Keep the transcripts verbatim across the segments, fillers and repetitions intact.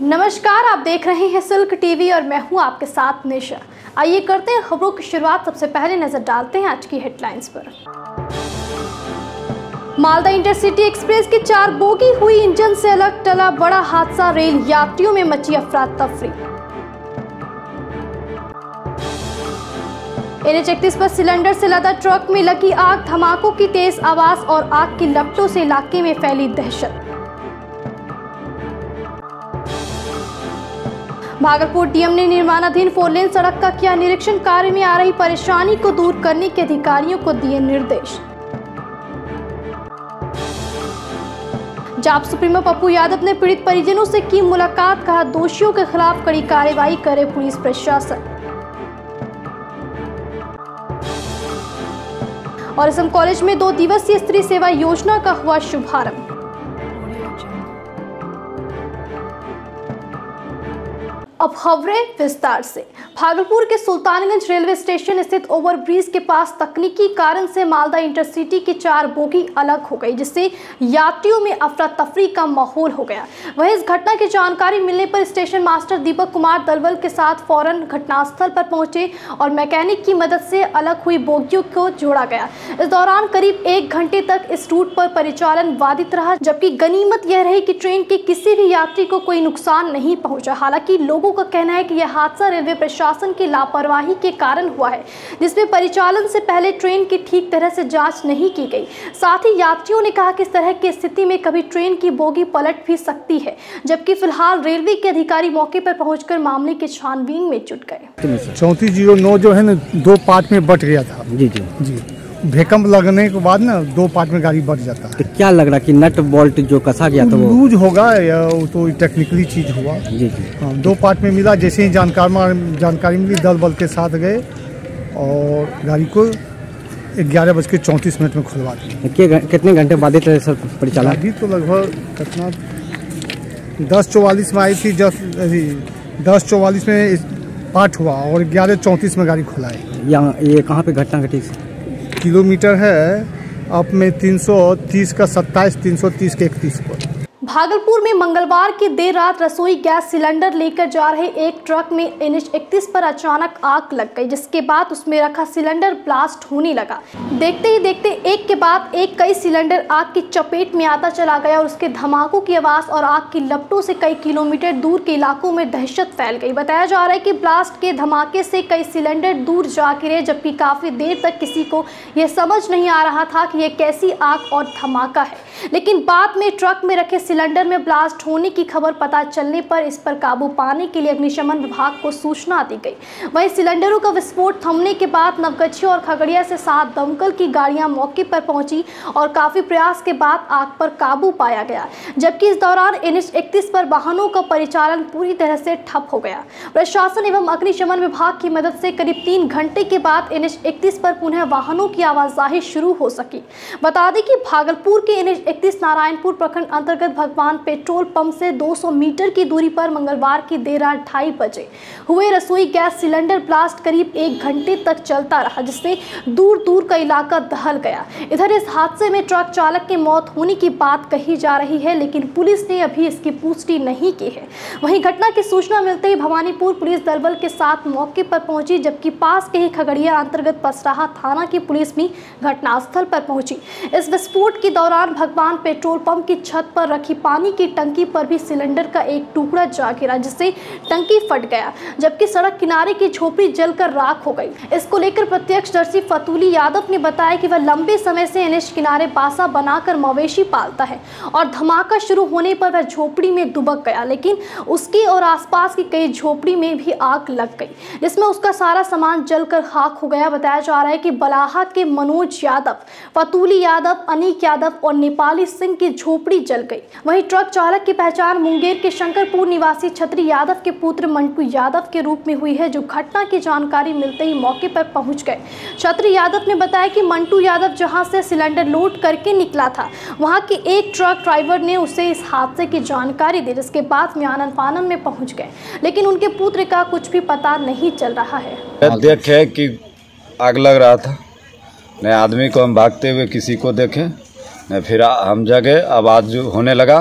नमस्कार, आप देख रहे हैं सिल्क टीवी और मैं हूं आपके साथ निशा। आइए करते हैं खबरों की शुरुआत। सबसे पहले नजर डालते हैं आज की हेडलाइंस पर। मालदा इंटरसिटी एक्सप्रेस की चार बोगी हुई इंजन से अलग, टला बड़ा हादसा, रेल यात्रियों में मची अफरा तफरी। एन एच इकतीस पर सिलेंडर से लदा ट्रक में लगी आग, धमाकों की तेज आवाज और आग की लपटों से इलाके में फैली दहशत। भागलपुर डीएम ने निर्माणाधीन फोरलेन सड़क का किया निरीक्षण, कार्य में आ रही परेशानी को दूर करने के अधिकारियों को दिए निर्देश। जाप सुप्रीमो पप्पू यादव ने पीड़ित परिजनों से की मुलाकात, कहा दोषियों के खिलाफ कड़ी कार्रवाई करे पुलिस प्रशासन। और एस एम कॉलेज में दो दिवसीय स्त्री सेवा योजना का हुआ शुभारंभ। अब खबरें विस्तार से। भागलपुर के सुल्तानगंज रेलवे स्टेशन स्थित ओवरब्रिज के पास तकनीकी कारण से मालदा इंटरसिटी की चार बोगी अलग हो गई, जिससे यात्रियों में अफरा तफरी का माहौल हो गया। वहीं इस घटना की जानकारी मिलने पर स्टेशन मास्टर दीपक कुमार दलवल के साथ फौरन घटनास्थल पर पहुंचे और मैकेनिक की मदद से अलग हुई बोगियों को जोड़ा गया। इस दौरान करीब एक घंटे तक इस रूट पर परिचालन बाधित रहा, जबकि गनीमत यह रही कि ट्रेन के किसी भी यात्री को कोई नुकसान नहीं पहुंचा। हालांकि लोगों का कहना है कि यह हादसा रेलवे प्रशासन की लापरवाही के कारण हुआ है, जिसमें परिचालन से पहले ट्रेन की ठीक तरह से जांच नहीं की गई। साथ ही यात्रियों ने कहा कि इस तरह की स्थिति में कभी ट्रेन की बोगी पलट भी सकती है, जबकि फिलहाल रेलवे के अधिकारी मौके पर पहुंचकर मामले की छानबीन में जुट गए। चौंतीस जीरो नौ जो है ना, दो पार्ट में बट गया था। जी जी जी भूकंप लगने के बाद ना दो पार्ट में गाड़ी बढ़ जाता है। तो क्या लग रहा कि नट बोल्ट जो कसा गया था वो लूज होगा या वो तो टेक्निकली चीज हुआ। जी जी हाँ, दो पार्ट में मिला। जैसे ही जानकारी जानकारी मिली, दल बल के साथ गए और गाड़ी को ग्यारह बज के चौंतीस मिनट में खुलवा दिया। कितने घंटे बाधित रहे सर परिचालन? गाड़ी तो लगभग कितना दस चौवालीस में आई थी, दस चौवालीस में पार्ट हुआ और ग्यारह चौंतीस में गाड़ी खुला है। यहाँ ये कहाँ पे घटना घटी? किलोमीटर है अब में तीन सौ तीस का सत्ताईस, तीन सौ तीस के इकतीस पर। भागलपुर में मंगलवार की देर रात रसोई गैस सिलेंडर लेकर जा रहे एक ट्रक में एन एच इकतीस पर अचानक आग लग गई, जिसके बाद उसमें रखा सिलेंडर ब्लास्ट होने लगा। देखते ही देखते एक के बाद एक कई सिलेंडर आग की चपेट में आता चला गया और उसके धमाकों की आवाज और आग की लपटों से कई किलोमीटर दूर के इलाकों में दहशत फैल गई। बताया जा रहा है कि ब्लास्ट के धमाके से कई सिलेंडर दूर जा गिरे, जबकि काफी देर तक किसी को यह समझ नहीं आ रहा था कि यह कैसी आग और धमाका है। लेकिन बाद में ट्रक में रखे सिलेंडर में ब्लास्ट होने की खबर पता चलने पर इस पर काबू पाने के लिए अग्निशमन विभाग को सूचना दी गई। वहीं सिलेंडरों का विस्फोट थमने के बाद नवगछिया और खगड़िया से सात दमकल की गाड़ियां मौके पर पहुंची और काफी प्रयास के बाद आग पर काबू पाया गया, जबकि इस दौरान एन एच इकतीस पर वाहनों का परिचालन पूरी तरह से ठप हो गया। प्रशासन एवं अग्निशमन विभाग की मदद से करीब तीन घंटे के बाद एन एच इकतीस पर पुनः वाहनों की आवाजाही शुरू हो सकी। बता दें कि भागलपुर के एन एच इकतीस नारायणपुर प्रखंड अंतर्गत भगवान पेट्रोल पंप से दो सौ मीटर की दूरी पर मंगलवार की देर रात ढाई बजे हुए रसोई गैस सिलेंडर ब्लास्ट करीब एक घंटे तक चलता रहा, जिससे दूर दूर का इलाका दहल गया। इधर इस हादसे में ट्रक चालक की मौत होने की बात कही जा रही है, लेकिन पुलिस ने अभी इसकी पुष्टि नहीं की है। वहीं घटना की सूचना मिलते ही भवानीपुर पुलिस दलबल के साथ मौके पर पहुंची, जबकि पास के ही खगड़िया अंतर्गत पसराहा थाना की पुलिस भी घटनास्थल पर पहुंची। इस विस्फोट के दौरान भगवान पेट्रोल पंप की छत पर रखी पानी की टंकी पर भी सिलेंडर का एक टुकड़ा जा गिरा, जिससे टंकी फट गया, जबकि सड़क किनारे की झोपड़ी जलकर राख हो गई। इसको लेकर प्रत्यक्षदर्शी फतूली यादव ने बताया कि वह लंबे समय से एन एच किनारे बासा बनाकर मवेशी पालता है और धमाका शुरू होने पर वह झोपड़ी में दुबक गया, लेकिन उसकी और आसपास की कई झोपड़ी में भी आग लग गई, जिसमें उसका सारा सामान जलकर खाक हो गया। बताया जा रहा है कि बलाहा के मनोज यादव, फतूली यादव, अनीक यादव और नेपाली सिंह की झोपड़ी जल गई। वहीं ट्रक चालक की पहचान मुंगेर के शंकरपुर निवासी छत्री यादव के पुत्र मंटू यादव के रूप में हुई है, जो घटना की जानकारी मिलते ही मौके पर पहुंच गए। छत्री यादव ने बताया कि मंटू यादव जहां से सिलेंडर लोड करके निकला था, वहां के एक ट्रक ड्राइवर ने उसे इस हादसे की जानकारी दी, जिसके बाद में आनन फानन में पहुंच गए, लेकिन उनके पुत्र का कुछ भी पता नहीं चल रहा है। देखे कि आग लग रहा था, न आदमी को हम भागते हुए किसी को देखे, न फिर हम जगह आवाज होने लगा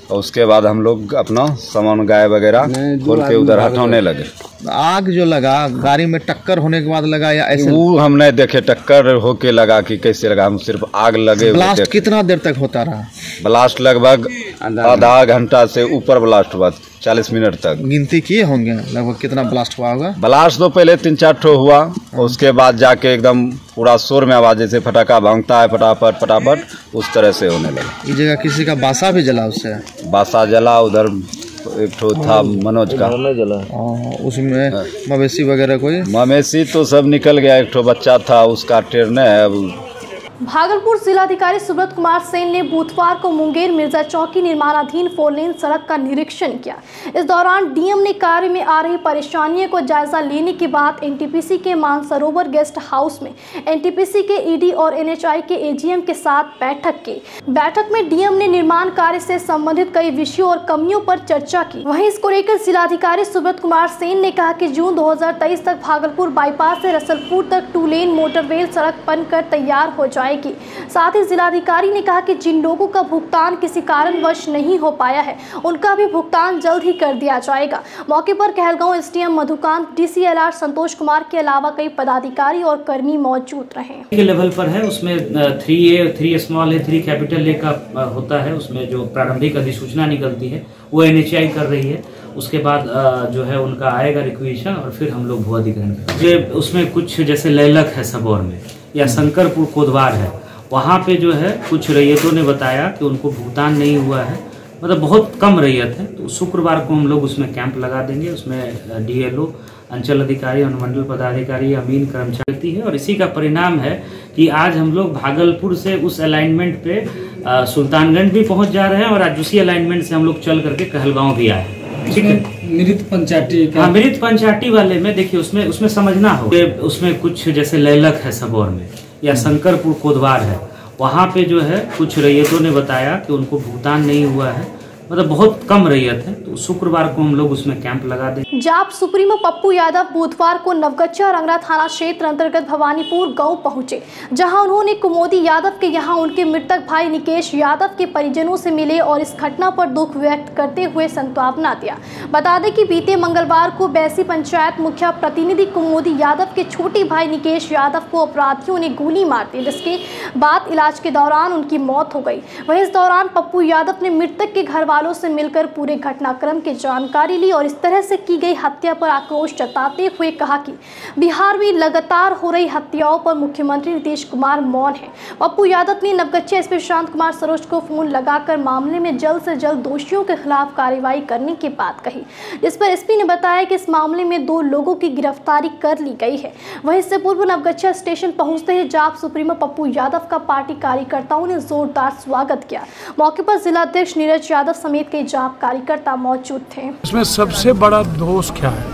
और उसके बाद हम लोग अपना सामान गाय वगैरह खोल के उधर हटाने लगे। आग जो लगा गाड़ी में टक्कर होने के बाद लगा या ऐसे? वो हम नहीं देखे टक्कर होके लगा कि कैसे लगा, हम सिर्फ आग लगे। ब्लास्ट कितना देर तक होता रहा? ब्लास्ट लगभग आधा घंटा से ऊपर ब्लास्ट हुआ, चालीस मिनट तक। गिनती किए होंगे लगभग कितना ब्लास्ट हुआ होगा? ब्लास्ट तो पहले तीन चार ठो हुआ, उसके बाद जाके एकदम पूरा शोर में आवाज, जैसे फटाका भांगता है फटाफट फटाफट, उस तरह से होने लगा। इस जगह किसी का बासा भी जला? उससे बासा जला, उधर एक ठो था मनोज का जला। उसमें मवेशी वगैरह कोई? मवेशी तो सब निकल गया, एक ठो बच्चा था उसका टेरने है। भागलपुर जिलाधिकारी सुब्रत कुमार सेन ने बुधवार को मुंगेर मिर्जा चौकी निर्माणाधीन फोर लेन सड़क का निरीक्षण किया। इस दौरान डीएम ने कार्य में आ रही परेशानियों को जायजा लेने के बाद एनटीपीसी के मानसरोवर गेस्ट हाउस में एनटीपीसी के ईडी और एनएचआई के एजीएम के साथ बैठक की। बैठक में डीएम ने निर्माण कार्य से संबंधित कई विषयों और कमियों पर चर्चा की। वहीं इसको लेकर जिलाधिकारी सुब्रत कुमार सेन ने कहा कि जून दो हजार तेईस तक भागलपुर बाईपास से रसलपुर तक टू लेन मोटरवेल सड़क बनकर तैयार हो जाए। साथ ही जिलाधिकारी ने कहा कि जिन लोगों का भुगतान किसी कारणवश नहीं हो पाया है उनका भी भुगतान जल्द ही कर दिया जाएगा। मौके पर कहलगांव एसडीएम मधुकांत, डीसीएलआर संतोष कुमार के अलावा कई पदाधिकारी और कर्मी मौजूद रहे। के लेवल पर है, उसमें three A three small A three capital A का होता है। उसमें जो प्रारंभिक अधिसूचना निकलती है वो एनएचआई कर रही है। उसके बाद जो है उनका आएगा रिक्वेशन और फिर हम लोग भू अधिग्रहण करेंगे। उसमें कुछ जैसे लैलक है सबौर में या शंकरपुर कोदवार है, वहाँ पे जो है कुछ रैयतों ने बताया कि उनको भुगतान नहीं हुआ है, मतलब बहुत कम रैयत है। तो शुक्रवार को हम लोग उसमें कैंप लगा देंगे। उसमें डीएलओ, अंचल अधिकारी, अनुमंडल पदाधिकारी, अमीन कर्मचारी है। और इसी का परिणाम है कि आज हम लोग भागलपुर से उस अलाइनमेंट पे सुल्तानगंज भी पहुंच जा रहे हैं और आज उसी अलाइनमेंट से हम लोग चल करके कहलगांव भी आए। ठीक है, मृत पंचायती हाँ, मृत पंचायती वाले में देखिए उसमें उसमें समझना हो, उसमें कुछ जैसे लैलक है सबौर में या शंकरपुर कोदवार है, वहाँ पे जो है कुछ रैयतों ने बताया कि उनको भुगतान नहीं हुआ है, मतलब बहुत कम रैयत है। तो शुक्रवार को हम लोग उसमें कैंप लगा दें। जाप सुप्रीमो पप्पू यादव बुधवार को नवगछिया रंगरा थाना क्षेत्र अंतर्गत भवानीपुर गांव पहुंचे, जहां उन्होंने कुमोदी यादव के यहां उनके मृतक भाई निकेश यादव के परिजनों से मिले और इस घटना पर दुख व्यक्त करते हुए सांत्वना दिया। बता दें कि बीते मंगलवार को बैसी पंचायत मुखिया प्रतिनिधि कुमोदी यादव के छोटे भाई निकेश यादव को अपराधियों ने गोली मार दी, जिसके बाद इलाज के दौरान उनकी मौत हो गई। वहीं इस दौरान पप्पू यादव ने मृतक के घर वालों से मिलकर पूरे घटनाक्रम की जानकारी ली और इस तरह से की गई हत्या पर आक्रोश जताते हुए कहा कि बिहार में लगातार हो रही हत्याओं पर मुख्यमंत्री नीतीश कुमार मौन है। पप्पू यादव ने नवगछिया एसपी शांत कुमार सरोज को फोन लगाकर मामले में जल्द से जल्द दोषियों के खिलाफ कार्रवाई करने की बात कही, जिस पर एसपी ने बताया कि इस मामले में दो लोगों की गिरफ्तारी कर ली गई है। वहीं इससे पूर्व नवगछिया स्टेशन पहुंचते ही जाप सुप्रीमो पप्पू यादव का पार्टी कार्यकर्ताओं ने जोरदार स्वागत किया। मौके पर जिलाध्यक्ष नीरज यादव समेत कई जाप कार्यकर्ता मौजूद थे। इसमें सबसे बड़ा दोष क्या है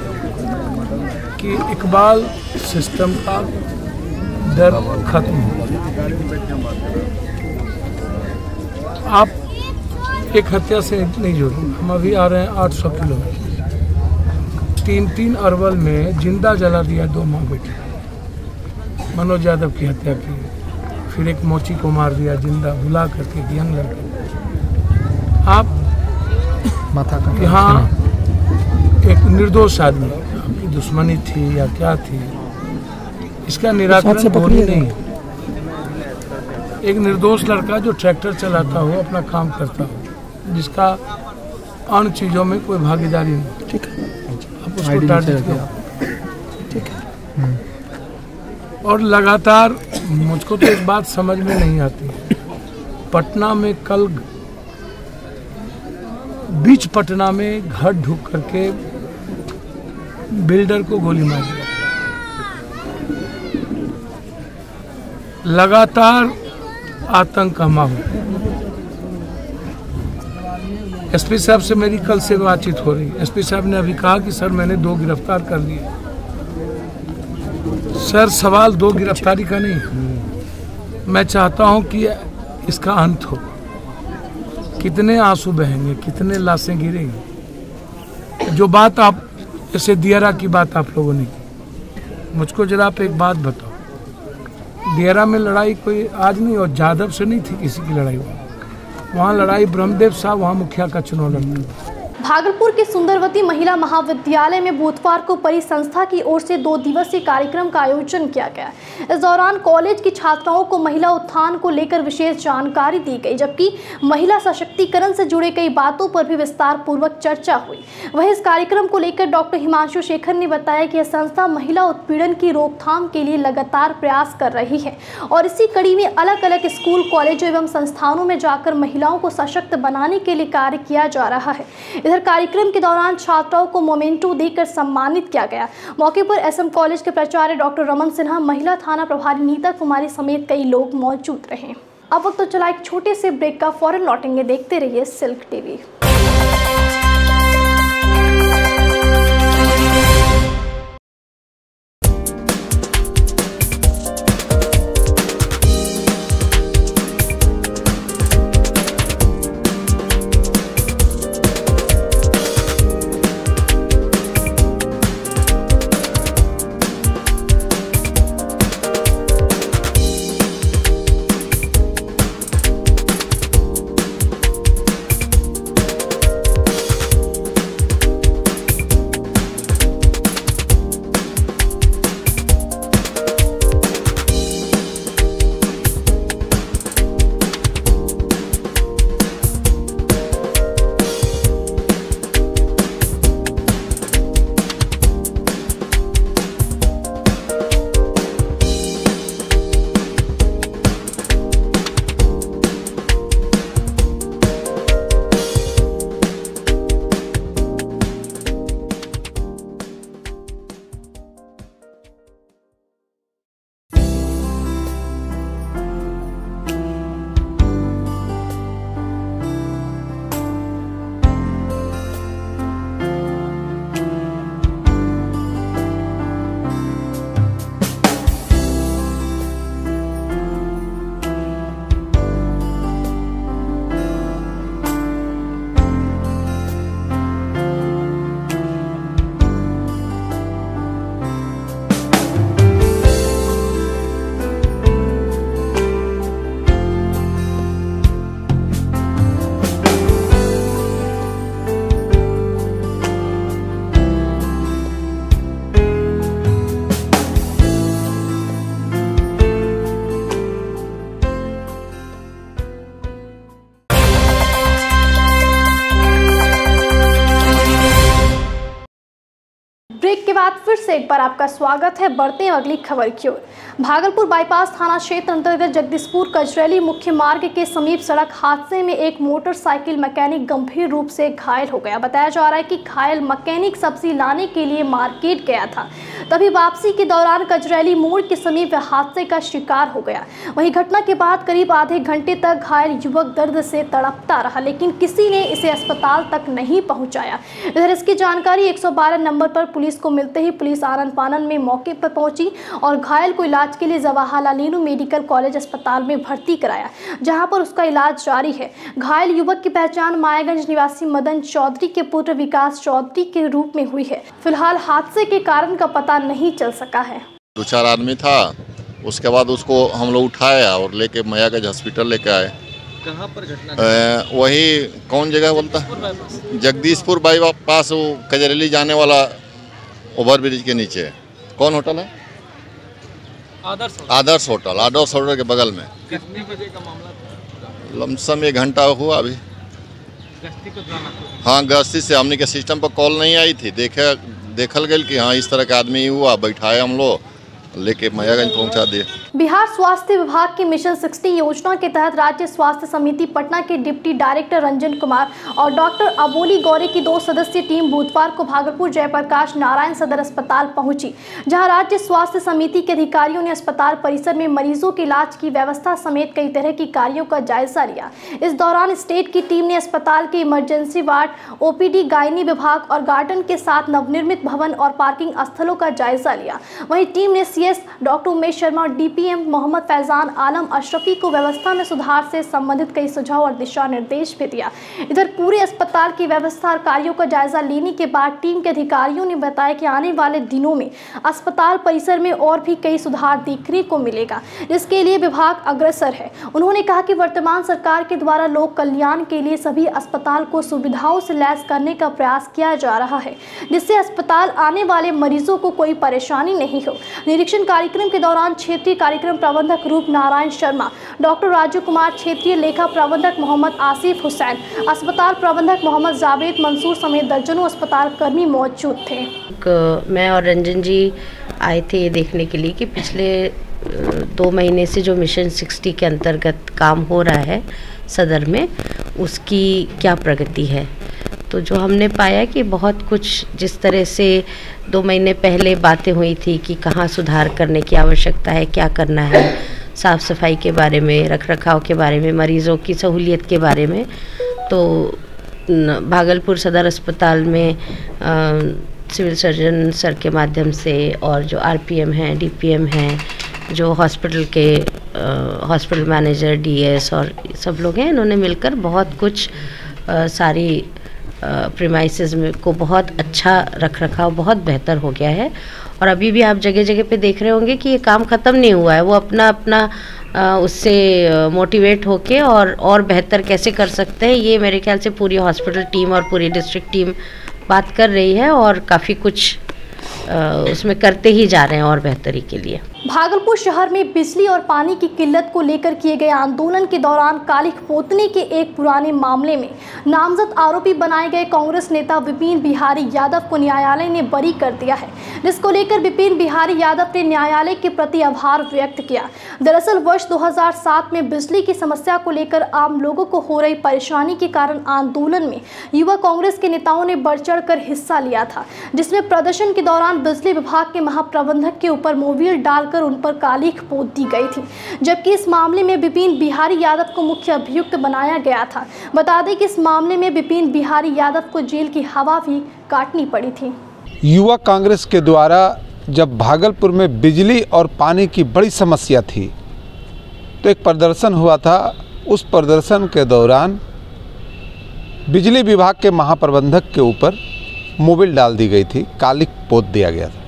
कि इकबाल सिस्टम का डर खत्म हो। आप एक हत्या से नहीं जोड़ेंगे। हम अभी आ रहे हैं आठ सौ किलोमीटर, तीन तीन अरवल में जिंदा जला दिया दो माँ बेटी। मनोज यादव की हत्या की, फिर एक मोची को मार दिया जिंदा भुला करके यंग लड़के। आप यहाँ एक निर्दोष आदमी, आपकी दुश्मनी थी या क्या थी, इसका निराकरण गोली नहीं है। एक निर्दोष लड़का जो ट्रैक्टर चलाता हो, अपना काम करता हो, जिसका अन्य चीजों में कोई भागीदारी नहीं, ठीक है, आप उसको टारगेट किया, ठीक है। और लगातार मुझको तो एक बात समझ में नहीं आती, पटना में कल बीच पटना में घर ढुक करके बिल्डर को गोली मार दिया। लगातार आतंक का माहौल। एसपी साहब से मेरी कल से बातचीत हो रही है। एसपी साहब ने अभी कहा कि सर मैंने दो गिरफ्तार कर लिए। सर सवाल दो गिरफ्तारी का नहीं, मैं चाहता हूं कि इसका अंत हो। कितने आंसू बहेंगे, कितने लाशें गिरेंगी। जो बात आप जैसे दियारा की बात आप लोगों ने की, मुझको जरा आप एक बात बताओ, दियारा में लड़ाई कोई आज नहीं और जादव से नहीं थी किसी की लड़ाई हुई। वहाँ लड़ाई ब्रह्मदेव साहब, वहाँ मुखिया का चुनाव लड़ता। भागलपुर के सुंदरवती महिला महाविद्यालय में बुधवार को परी संस्था की ओर से दो दिवसीय कार्यक्रम का आयोजन किया गया। इस दौरान कॉलेज की छात्राओं को महिला उत्थान को लेकर विशेष जानकारी दी गई, जबकि महिला सशक्तिकरण से जुड़े कई बातों पर भी विस्तार पूर्वक चर्चा हुई। वहीं इस कार्यक्रम को लेकर डॉक्टर हिमांशु शेखर ने बताया कि यह संस्था महिला उत्पीड़न की रोकथाम के लिए लगातार प्रयास कर रही है और इसी कड़ी में अलग अलग स्कूल, कॉलेजों एवं संस्थानों में जाकर महिलाओं को सशक्त बनाने के लिए कार्य किया जा रहा है। इधर कार्यक्रम के दौरान छात्राओं को मोमेंटो देकर सम्मानित किया गया। मौके पर एसएम कॉलेज के प्राचार्य डॉक्टर रमन सिन्हा, महिला थाना प्रभारी नीता कुमारी समेत कई लोग मौजूद रहे। अब वक्त तो चला एक छोटे से ब्रेक का, फौरन लौटेंगे। देखते रहिए सिल्क टीवी। ब्रेक के बाद फिर से एक बार आपका स्वागत है। बढ़ते हैं अगली खबर की ओर। भागलपुर बाईपास थाना क्षेत्र अंतर्गत जगदीशपुर कजरैली मुख्य मार्ग के समीप सड़क हादसे में एक मोटरसाइकिल मैकेनिक गंभीर रूप से घायल हो गया। बताया जा रहा है कि घायल मैकेनिक सब्जी लाने के लिए मार्केट गया था, तभी वापसी के दौरान कजरैली मोड़ के समीप हादसे का शिकार हो गया। वहीं घटना के बाद करीब आधे घंटे तक घायल युवक दर्द से तड़पता रहा, लेकिन किसी ने इसे अस्पताल तक नहीं पहुंचाया। इधर इसकी जानकारी एक सौ बारह नंबर पर पुलिस को मिलते ही पुलिस आनन फानन में मौके पर पहुंची और घायल को इलाज के लिए जवाहरलाल नेहरू मेडिकल कॉलेज अस्पताल में भर्ती कराया, जहां पर उसका इलाज जारी है। घायल युवक की पहचान मायागंज निवासी मदन चौधरी के पुत्र विकास चौधरी के रूप में हुई है। फिलहाल हादसे के कारण का पता नहीं चल सका है। दो चार आदमी था, उसके बाद उसको हम लोग उठाया और लेके मायागंज हॉस्पिटल लेके आए। कहाँ पर घटना? वही कौन जगह बोलता है, जगदीशपुर बाईपास, वो कजरैली जाने वाला ओवर ब्रिज के नीचे। कौन होटल है? आदर्श आदर्श होटल। आदर्श होटल के बगल में। कितने बजे का मामला था? लमसम एक घंटा हुआ अभी। गश्ती पे जाना? हाँ, गश्ती से हमने के सिस्टम पर कॉल नहीं आई थी। देखे देखल गया कि हाँ इस तरह का आदमी हुआ, बैठाए हम लोग लेके मायागंज पहुंचा दिए। बिहार स्वास्थ्य विभाग की मिशन साठ योजना के तहत राज्य स्वास्थ्य समिति पटना के डिप्टी डायरेक्टर रंजन कुमार और डॉक्टर अबोली गौरे की दो सदस्यीय टीम बुधवार को भागलपुर जयप्रकाश नारायण सदर अस्पताल पहुंची, जहां राज्य स्वास्थ्य समिति के अधिकारियों ने अस्पताल परिसर में मरीजों के इलाज की व्यवस्था समेत कई तरह की कार्यों का जायजा लिया। इस दौरान स्टेट की टीम ने अस्पताल के इमरजेंसी वार्ड, ओपीडी, गायनी विभाग और गार्डन के साथ नवनिर्मित भवन और पार्किंग स्थलों का जायजा लिया। वहीं टीम ने एस डॉक्टर उमेश शर्मा और D P M Mohammad Faizan Alam Ashrafi को व्यवस्था में सुधार से संबंधित कई सुझाव और दिशा निर्देश भी दिया। इधर पूरे अस्पताल की व्यवस्था और कार्यों का जायजा लेने के बाद टीम के अधिकारियों ने बताया कि आने वाले दिनों में अस्पताल परिसर में और भी कई सुधार देखने को मिलेगा, जिसके लिए विभाग अग्रसर है। उन्होंने कहा कि वर्तमान सरकार के द्वारा लोक कल्याण के लिए सभी अस्पताल को सुविधाओं से लैस करने का प्रयास किया जा रहा है, जिससे अस्पताल आने वाले मरीजों को कोई परेशानी नहीं हो। निरीक्षण कार्यक्रम के दौरान क्षेत्रीय कार्यक्रम प्रबंधक रूप नारायण शर्मा, डॉक्टर राजू कुमार, क्षेत्रीय लेखा प्रबंधक मोहम्मद आसिफ हुसैन, अस्पताल प्रबंधक मोहम्मद जावेद मंसूर समेत दर्जनों अस्पताल कर्मी मौजूद थे। मैं और रंजन जी आए थे ये देखने के लिए कि पिछले दो महीने से जो मिशन सिक्सटी के अंतर्गत काम हो रहा है सदर में, उसकी क्या प्रगति है। तो जो हमने पाया कि बहुत कुछ जिस तरह से दो महीने पहले बातें हुई थी कि कहाँ सुधार करने की आवश्यकता है, क्या करना है, साफ़ सफाई के बारे में, रख रखाव के बारे में, मरीज़ों की सहूलियत के बारे में, तो भागलपुर सदर अस्पताल में आ, सिविल सर्जन सर के माध्यम से और जो आर पी एम हैं, डी पी एम हैं, जो हॉस्पिटल के हॉस्पिटल मैनेजर, डी एस और सब लोग हैं, इन्होंने मिलकर बहुत कुछ आ, सारी प्रीमाइसेस में को बहुत अच्छा रख रखाव बहुत बेहतर हो गया है। और अभी भी आप जगह जगह पे देख रहे होंगे कि ये काम ख़त्म नहीं हुआ है, वो अपना अपना आ, उससे मोटिवेट होके और और बेहतर कैसे कर सकते हैं, ये मेरे ख्याल से पूरी हॉस्पिटल टीम और पूरी डिस्ट्रिक्ट टीम बात कर रही है और काफ़ी कुछ आ, उसमें करते ही जा रहे हैं और बेहतरी के लिए। भागलपुर शहर में बिजली और पानी की किल्लत को लेकर किए गए आंदोलन के दौरान कालिख पोतने के एक पुराने मामले में नामजद आरोपी बनाए गए कांग्रेस नेता विपिन बिहारी यादव को न्यायालय ने बरी कर दिया है, जिसको लेकर विपिन बिहारी यादव ने न्यायालय के प्रति आभार व्यक्त किया। दरअसल वर्ष दो हज़ार सात में बिजली की समस्या को लेकर आम लोगों को हो रही परेशानी के कारण आंदोलन में युवा कांग्रेस के नेताओं ने बढ़ चढ़ कर हिस्सा लिया था, जिसमें प्रदर्शन के दौरान बिजली विभाग के महाप्रबंधक के ऊपर मोबिल डाल कर उन पर कालिख पोत दी गई थी, जबकि इस मामले में विपिन बिहारी यादव को मुख्य अभियुक्त बनाया गया था। बता दें कि इस मामले में विपिन बिहारी यादव को जेल की हवा भी काटनी पड़ी थी। युवा कांग्रेस के द्वारा जब भागलपुर में बिजली और पानी की बड़ी समस्या थी तो एक प्रदर्शन हुआ था। उस प्रदर्शन के दौरान बिजली विभाग के महाप्रबंधक के ऊपर मोबिल डाल दी गई थी, कालिख पोत दिया गया था।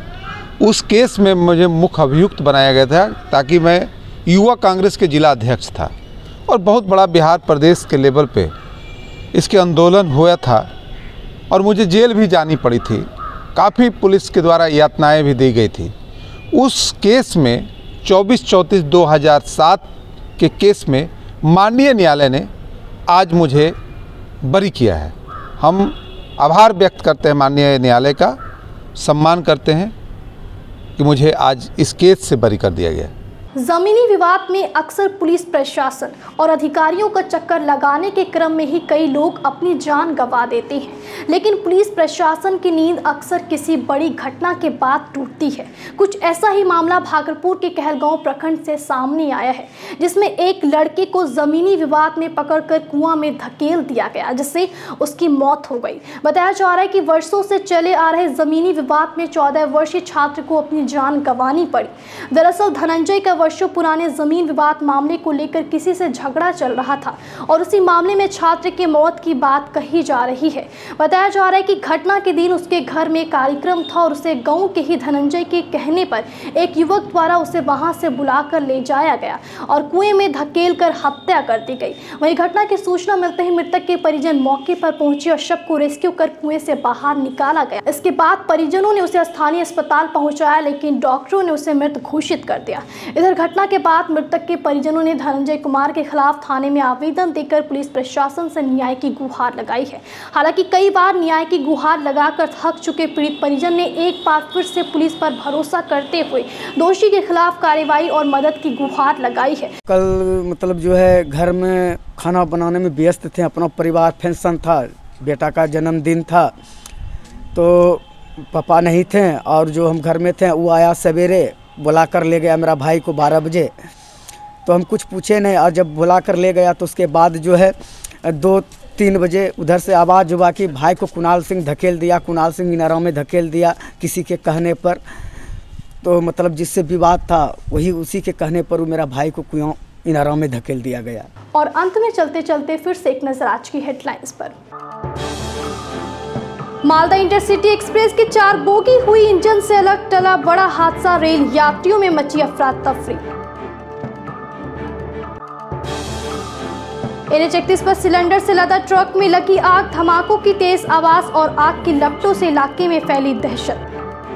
उस केस में मुझे मुख्य अभियुक्त बनाया गया था ताकि मैं युवा कांग्रेस के जिला अध्यक्ष था और बहुत बड़ा बिहार प्रदेश के लेवल पे इसके आंदोलन हुआ था और मुझे जेल भी जानी पड़ी थी। काफ़ी पुलिस के द्वारा यातनाएं भी दी गई थी। उस केस में चौबीस चौंतीस दो हज़ार सात के केस में माननीय न्यायालय ने आज मुझे बरी किया है। हम आभार व्यक्त करते हैं माननीय न्यायालय का, सम्मान करते हैं कि मुझे आज इस केस से बरी कर दिया गया। जमीनी विवाद में अक्सर पुलिस प्रशासन और अधिकारियों का चक्कर लगाने के क्रम में ही कई लोग अपनी जान गंवा देते हैं, लेकिन पुलिस प्रशासन की नींद अक्सर किसी बड़ी घटना के बाद टूटती है। कुछ ऐसा ही मामला भागलपुर के कहलगांव प्रखंड से सामने आया है, जिसमें एक लड़के को जमीनी विवाद में पकड़कर कुआं में धकेल दिया गया, जिससे उसकी मौत हो गई। बताया जा रहा है कि वर्षों से चले आ रहे जमीनी विवाद में चौदह वर्षीय छात्र को अपनी जान गंवानी पड़ी। दरअसल धनंजय का वर्षों पुराने जमीन विवाद मामले को लेकर किसी से झगड़ा चल रहा था और उसी मामले में छात्र की मौत की बात कही जा रही है। बताया जा रहा है कि घटना के दिन उसके घर में कार्यक्रम था और उसे गांव के ही धनंजय के कहने पर एक युवक द्वारा उसे वहां से बुलाकर ले जाया गया और कुएं में धकेल कर हत्या कर दी गई। वहीं घटना की सूचना मिलते ही मृतक के परिजन मौके पर पहुंचे और शव को रेस्क्यू कर कुएं से बाहर निकाला गया। इसके बाद परिजनों ने उसे स्थानीय अस्पताल पहुंचाया, लेकिन डॉक्टरों ने उसे मृत घोषित कर दिया। इधर घटना के बाद मृतक के परिजनों ने धनंजय कुमार के खिलाफ थाने में आवेदन देकर पुलिस प्रशासन से न्याय की गुहार लगाई है। हालांकि कई बार न्याय की गुहार लगाकर थक चुके पीड़ित परिजन ने एक बार फिर से पुलिस पर भरोसा करते हुए दोषी के खिलाफ कार्रवाई और मदद की गुहार लगाई है। कल मतलब जो है घर में खाना बनाने में व्यस्त थे, अपना परिवार फंक्शन था, बेटा का जन्मदिन था, तो पापा नहीं थे और जो हम घर में थे वो आया सवेरे, बुला कर ले गया मेरा भाई को बारह बजे। तो हम कुछ पूछे नहीं और जब बुला कर ले गया तो उसके बाद जो है दो तीन बजे उधर से आवाज़ हुआ कि भाई को कुणाल सिंह धकेल दिया, कुणाल सिंह इनारा में धकेल दिया किसी के कहने पर। तो मतलब जिससे विवाद था वही उसी के कहने पर वो मेरा भाई को कुआं इनारा में धकेल दिया गया। और अंत में चलते चलते फिर से एक नजर आज की हेडलाइंस पर। मालदा इंटरसिटी एक्सप्रेस की चार बोगी हुई इंजन से अलग, टला बड़ा हादसा, रेल यात्रियों में मची अफरा तफरी। एन एच इकतीस पर सिलेंडर से लदा ट्रक में लगी आग, धमाकों की तेज आवाज और आग की लपटों से इलाके में फैली दहशत।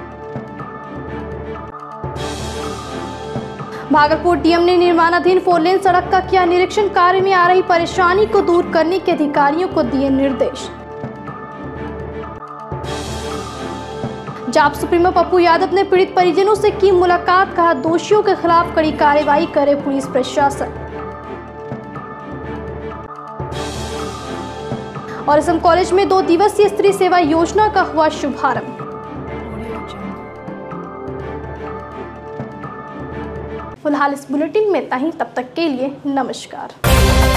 भागलपुर डीएम ने निर्माणाधीन फोर लेन सड़क का किया निरीक्षण, कार्य में आ रही परेशानी को दूर करने के अधिकारियों को दिए निर्देश। जाप सुप्रीमो पप्पू यादव ने पीड़ित परिजनों से की मुलाकात, कहा दोषियों के खिलाफ कड़ी कार्रवाई करे पुलिस प्रशासन। और एस एम कॉलेज में दो दिवसीय स्त्री सेवा योजना का हुआ शुभारंभ। फिलहाल इस बुलेटिन में इतना ही, तब तक के लिए नमस्कार।